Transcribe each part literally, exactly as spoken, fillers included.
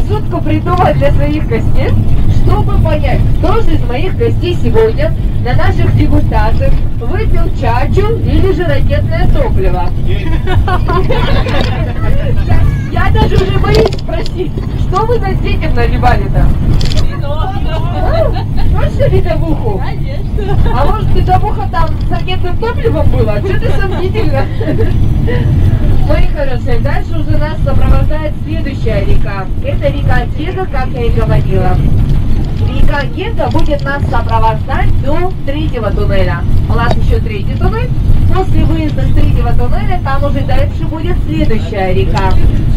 шутку придумать для своих гостей, чтобы понять, кто же из моих гостей сегодня на наших дегустациях выпил чачу или же ракетное топливо. Я даже уже боюсь спросить, что вы над детям наливали-то? Точно ледовуху? Конечно. А может ледовуха там с ракетным топливом была? Что-то сомнительно. Мои хорошие, дальше уже нас сопровождает следующая река. Это река Гега, как я и говорила. Река Гега будет нас сопровождать до третьего туннеля. У нас еще третий туннель. После выезда с третьего туннеля там уже дальше будет следующая река.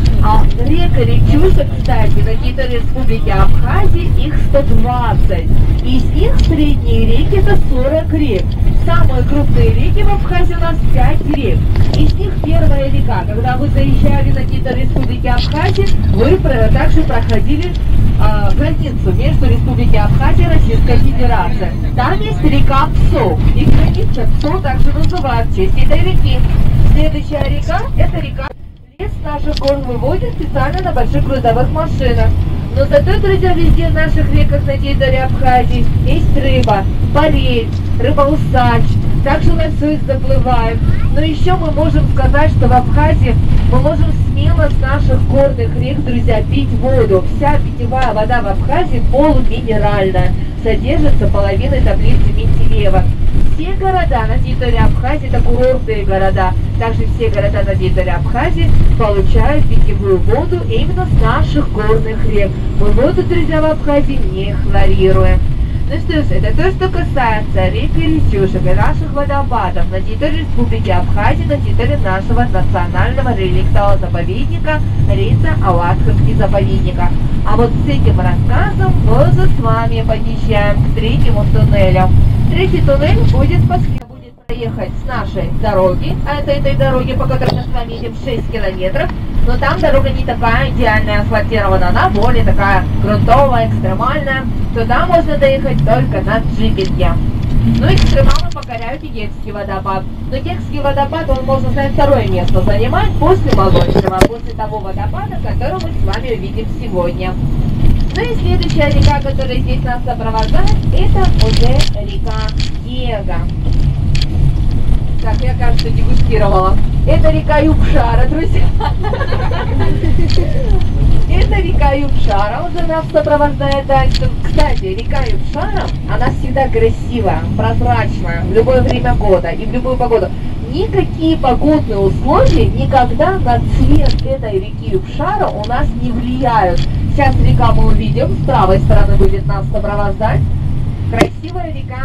А река Речуша, кстати, на территории Республики Абхазия их сто двадцать. Из них средние реки это сорок рек. Самые крупные реки в Абхазии у нас пять рек. Из них первая река. Когда вы заезжали на территорию Республики Абхазия, вы также проходили э, границу между Республикой Абхазия и Российской Федерацией. Там есть река Псо. И граница Псо также называют в честь этой реки. Следующая река это река. Лес наших гор выводит специально на больших грузовых машинах. Но зато, друзья, везде в наших реках на территории Абхазии есть рыба, парель, рыба-усач, также лосось заплывает. Но еще мы можем сказать, что в Абхазии мы можем смело с наших горных рек, друзья, пить воду. Вся питьевая вода в Абхазии полуминеральная, содержится половиной таблицы Менделеева. Все города на территории Абхазии, это курортные города, также все города на территории Абхазии получают питьевую воду именно с наших горных рек. Мы воду, друзья, в Абхазии не хлорируем. Ну что ж, это то, что касается рек и речушек и наших водопадов на территории Республики Абхазия, на территории нашего национального реликтового заповедника Рица-Алатховский заповедника. А вот с этим рассказом мы уже с вами подъезжаем к третьему туннелю. Третий туннель будет по схеме, будет проехать с нашей дороги, а это этой дороги, по которой мы с вами едем, шесть километров, но там дорога не такая идеальная асфальтирована, она более такая грунтовая, экстремальная. Туда можно доехать только на джипинге. Ну, экстремалы покоряют и Гекский водопад. Но Гекский водопад, он, можно сказать, второе место занимает после Молочного, после того водопада, который мы с вами увидим сегодня. Ну и следующая река, которая здесь нас сопровождает, это уже река Гега. Так, я, кажется, дегустировала. Это река Юбшара, друзья. Это река Юбшара уже нас сопровождает дальше. Кстати, река Юбшара, она всегда красивая, прозрачная, в любое время года и в любую погоду. Никакие погодные условия никогда на цвет этой реки Юбшара у нас не влияют. Сейчас река мы увидим, с правой стороны будет нас сопровождать. Красивая река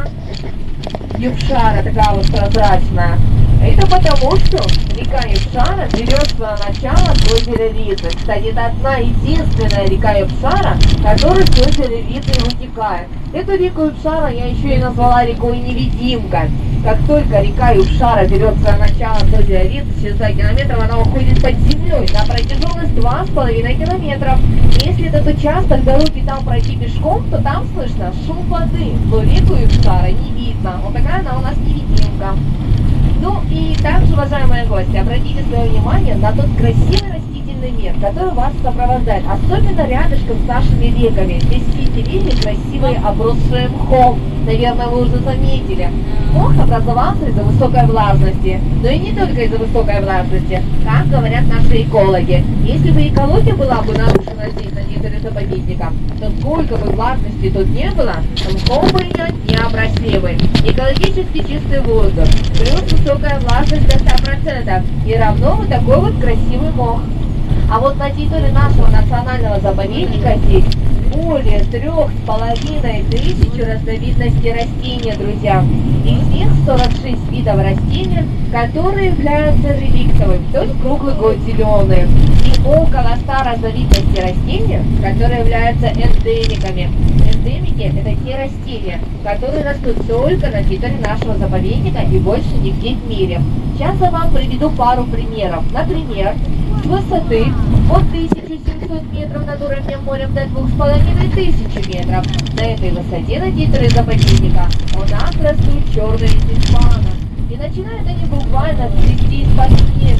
Юбшара, такая вот прозрачная. Это потому, что река Юбшара берет свое начало с озера Рицы. Кстати, это одна единственная река Юбшара, которая с озера Рицы вытекает. Эту реку Юбшара я еще и назвала рекой Невидимка. Как только река Юбшара берет свое начало с озера Рицы, через два километра она уходит под землей на протяженность два с половиной километров. Если этот участок дороги там пройти пешком, то там слышно шум воды, но реку Юбшара не видно. Вот такая она у нас невидимка. Ну и также, уважаемые гости, обратите свое внимание на тот красивый растительный мир, который вас сопровождает, особенно рядышком с нашими реками. Здесь все деревья красивые, обросшие мхом. Наверное, вы уже заметили. Мох образовался из-за высокой влажности, но и не только из-за высокой влажности, как говорят наши экологи. Если бы экология была бы нарушена здесь, на территории заповедника, то сколько бы влажности тут не было, мхом бы ее не обросли бы. Экологически чистый воздух, плюс высокая влажность до ста процентов, и равно вот такой вот красивый мох. А вот на территории нашего национального заповедника здесь более трех с половиной тысяч разновидностей растений, друзья. Из них сорок шесть видов растений, которые являются реликтовыми, то есть круглый год зеленые. И около ста разновидностей растений, которые являются эндемиками. Эндемики – это те растения, которые растут только на территории нашего заповедника и больше нигде в мире. Сейчас я вам приведу пару примеров. Например, с высоты от тысячи семисот метров над уровнем моря до двух с половиной тысяч метров. На этой высоте на территории заповедника у нас растут черные тюльпаны. И начинают они буквально цвести из-под снега.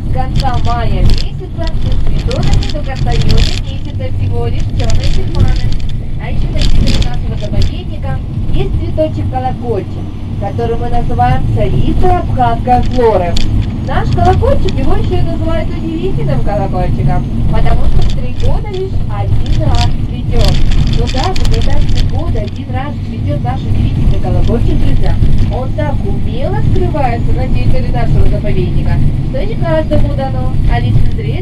с конца мая месяца с цветонами до конца июня месяца всего лишь черные тюльпаны. А еще на территории нашего заповедника есть цветочек колокольчик, который мы называем царицей абхазской флоры. Наш колокольчик, его еще и называют удивительным колокольчиком, потому что в три года лишь один раз цветет. Но даже когда в три года один раз цветет наш удивительный колокольчик, друзья, он так умело скрывается на территории нашего заповедника, что не каждому дано, а лицезреть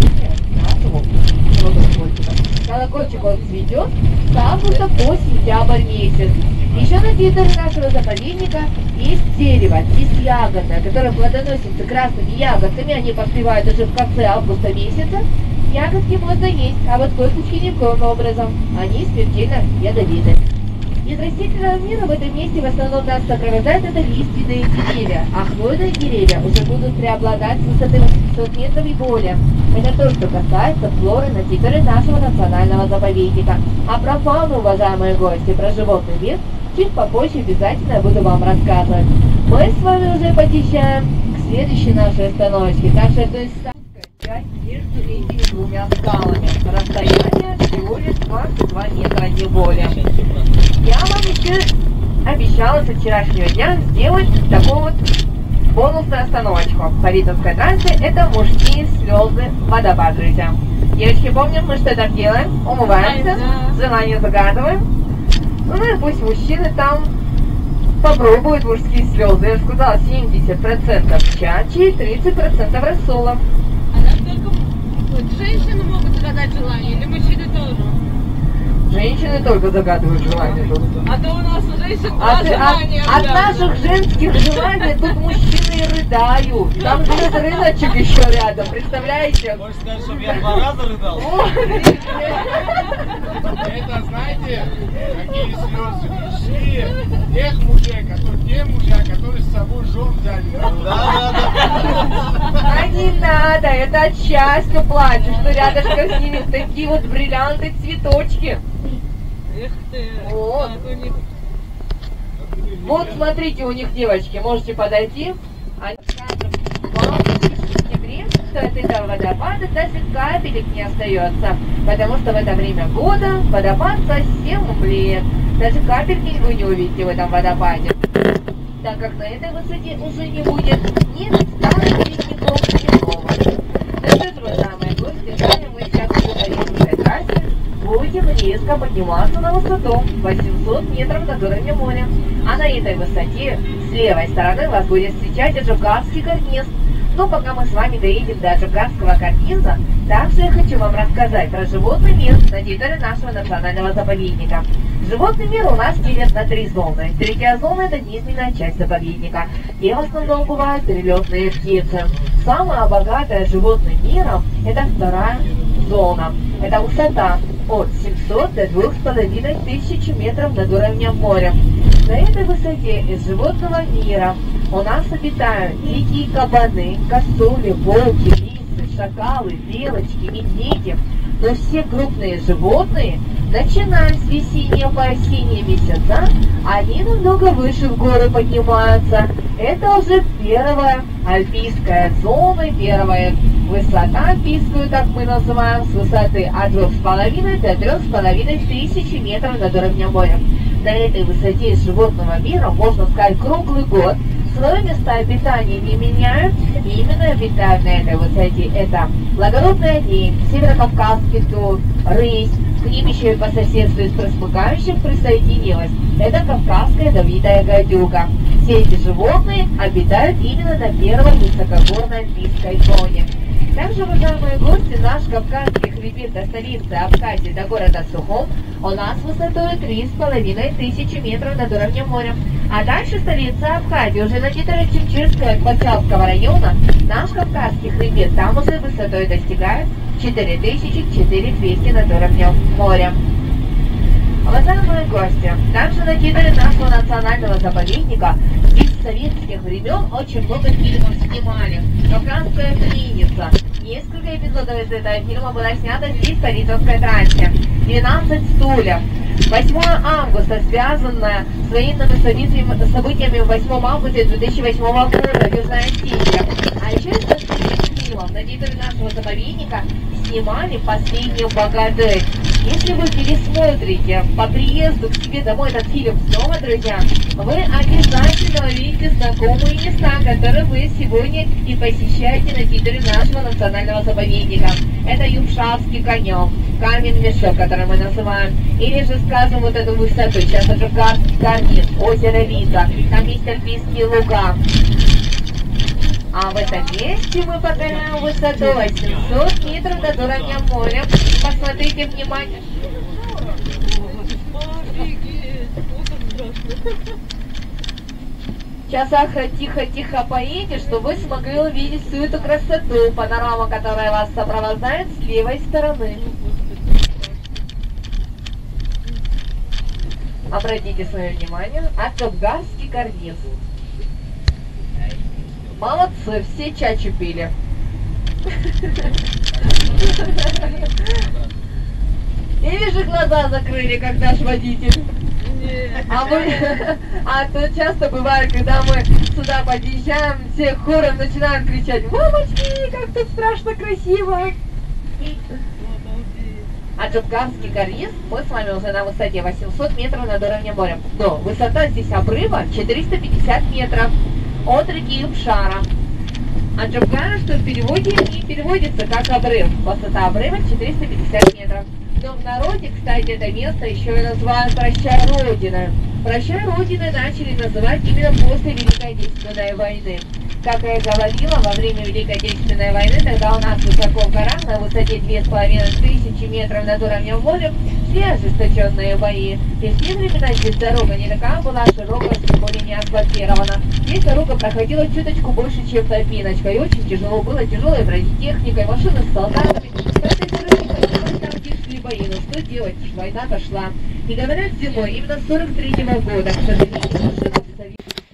нашего колокольчика. Колокольчик он цветет с августа по сентябрь месяц. Еще на территории нашего заповедника есть дерево, ягодное, которое плодоносится красными ягодками, они поспевают уже в конце августа месяца. Ягодки можно есть, а вот косточки никоим образом, они смертельно ядовиты. Из растительного мира в этом месте в основном нас сопровождают это лиственные деревья, а хвойные деревья уже будут преобладать с высоты восьмисот метров и более. Это то, что касается флоры на территории нашего национального заповедника. А про фауну, уважаемые гости, про животный мир, чуть попозже обязательно буду вам рассказывать. Мы с вами уже подъезжаем к следующей нашей остановочке, так что это часть между этими двумя скалами. Расстояние всего лишь двадцать два метра, не более. Я вам еще обещала со вчерашнего дня сделать такую вот бонусную остановочку. По Ритовской трассе это мужские слезы водопад, друзья. Девочки, помним, мы что там делаем? Умываемся, желание загадываем. Ну и пусть мужчины там попробуют мужские слезы. Я же сказала, семьдесят процентов чачи и тридцать процентов рассола. А там только вот, женщины могут загадать желание, или мужчины тоже? Женщины только загадывают желания тут. А то у нас у женщин два От, желания. от, от наших женских желаний тут мужчины рыдают. Там живет рыночек еще рядом, представляете? Можешь сказать, чтобы я два раза рыдал? Это, знаете, какие слезы пришли тех мужей, которые, те мужья, которые с собой жен взяли. Да, да, да. А не надо, это от счастья плачу, что рядышком с ними такие вот бриллианты, цветочки. Эх ты. Вот. Так, у них... Вот смотрите, у них девочки, можете подойти. Они скажут вам в сентябре, что от этого водопада даже капелек не остается, потому что в это время года водопад совсем умлеет. Даже капельки вы не увидите в этом водопаде, так как на этой высоте уже не будет ни старых ледников, ни новых. Ну что ж, уважаемые гости, далее мы сейчас по Рижской трассе будем резко подниматься на высоту восемьсот метров над уровнем моря. А на этой высоте с левой стороны вас будет встречать Аджукарский карниз. Но пока мы с вами доедем до Аджукарского карниза, также я хочу вам рассказать про животный мир на территории нашего национального заповедника. Животный мир у нас делят на три зоны. Третья зона – это низменная часть заповедника, где в основном бывают перелетные птицы. Самая богатая животным миром – это вторая зона. Это высота от семисот до двух с половиной тысяч метров над уровнем моря. На этой высоте из животного мира у нас обитают дикие кабаны, косули, волки, лисы, шакалы, белочки, медведи. Но все крупные животные, начиная с весеннего по осенние месяца, они намного выше в горы поднимаются. Это уже первая альпийская зона, первая высота альпийскую, так мы называем, с высоты от двух с половиной до трех с половиной тысяч метров над уровнем моря. На этой высоте из животного мира, можно сказать, круглый год. Свои места обитания не меняют, и именно обитают на этой высоте. Это благородные олень, северокавказский тур, рысь, к ним еще и по соседству из присмыкающих присоединилась. Это кавказская давидая гадюка. Все эти животные обитают именно на первой высокогорной альпийской зоне. Также, уважаемые гости, наш Кавказский хребет до столицы Абхазии до города Сухум у нас высотой три с половиной тысячи метров над уровнем моря. А дальше столица Абхазии, уже на территории Чимчирского и Квачалского района, наш Кавказский хребет там уже высотой достигает четыре тысячи четыреста двести над уровнем моря. Уважаемые гости, также на территории нашего национального заповедника из советских времен очень много фильмов снимали. «Кавказская пленница». Несколько эпизодов из этого фильма было снято здесь, по Ритовской трассе. «двенадцать стульев». восьмое августа, связанное с военными событиями, событиями восьмого августа две тысячи восьмого года в Южной Осетии. А еще из фильмов территории нашего заповедника снимали последнюю «Богатырь». Если вы пересмотрите по приезду к себе домой этот фильм снова, друзья, вы обязательно увидите знакомые места, которые вы сегодня и посещаете на территории нашего национального заповедника. Это Юбшавский конек, камень-мешок, который мы называем, или же, скажем, вот эту высоту, сейчас это Карский карниз, озеро Вита, там есть альпийские луга. А в этом месте мы покоряем высоту восемьсот метров над уровнем моря. Посмотрите внимательно. Сейчас Ахра тихо-тихо поедет, чтобы вы смогли увидеть всю эту красоту, панораму, которая вас сопровождает с левой стороны. Обратите свое внимание, Акапгарский карниз. Молодцы, все чачу пили. Или же глаза закрыли, как наш водитель. А мы, а то часто бывает, когда мы сюда подъезжаем, все хором начинают кричать: «Мамочки, как тут страшно красиво!» А Джабгарский карниз, мы с вами уже на высоте восемьсот метров над уровнем моря. Но высота здесь обрыва четыреста пятьдесят метров от реки Юбшара. А Джабгара, что в переводе не переводится как обрыв. Высота обрыва четыреста пятьдесят метров. Но в народе, кстати, это место еще и называют «Прощай, Родина». «Прощай, Родина» начали называть именно после Великой Отечественной войны. Как я и говорила, во время Великой Отечественной войны, тогда у нас высоко в горах, на высоте две с половиной тысячи метров над уровнем моря, шли ожесточенные бои. И в те времена здесь дорога не такая была широкая, тем более не асфальтирована. Здесь дорога проходила чуточку больше, чем тропиночка, и очень тяжело было, тяжелой бронетехникой, машины с солдатами. Бои, но что делать? Война-то шла. И говорят, зимой, именно с сорок третьего года, к сожалению, машины советские.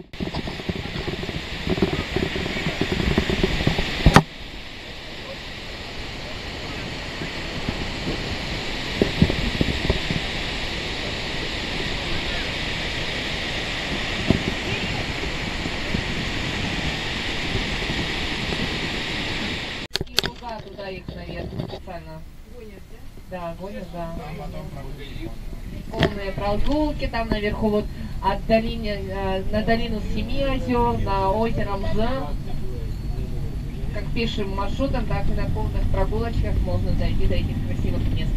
И луга туда их, наверное, специально. Да, гонят, да. Полные прогулки, там наверху вот от долины, э, на долину Семи озер, на озеро Мза. Как пешим маршрутом, так и на полных прогулочках можно дойти до этих красивых мест.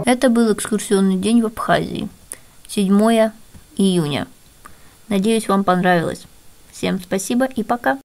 Это был экскурсионный день в Абхазии. седьмое июня. Надеюсь, вам понравилось. Всем спасибо и пока.